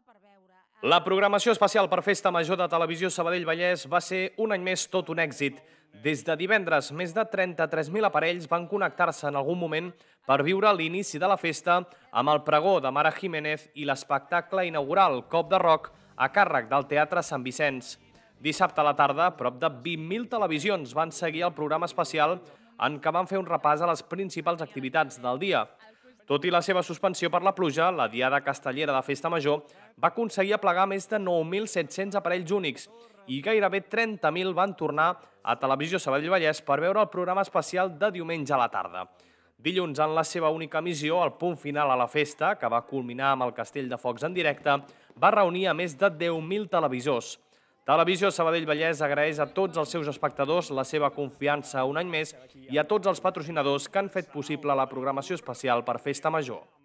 La programació especial per Festa Major de Televisió Sabadell Vallès va ser un any més tot un èxit. Des de divendres, més de 33.000 aparells van connectar-se en algun moment per viure l'inici de la festa amb el pregó de Mara Jiménez i l'espectacle inaugural Cop de Rock a càrrec del Teatre Sant Vicenç. Dissabte a la tarda, prop de 20.000 televisions van seguir el programa especial en què van fer un repàs a les principals activitats del dia. Tot i la seva suspensió per la pluja, la Diada Castellera de Festa Major va aconseguir aplegar més de 9.700 aparells únics i gairebé 30.000 van tornar a Televisió Sabadell Vallès per veure el programa especial de diumenge a la tarda. Dilluns, en la seva única emissió, el punt final a la festa, que va culminar amb el Castell de Focs en directe, va reunir a més de 10.000 televisors. Televisió Sabadell Vallès agraeix a tots els seus espectadors la seva confiança un any més i a tots els patrocinadors que han fet possible la programació especial per Festa Major.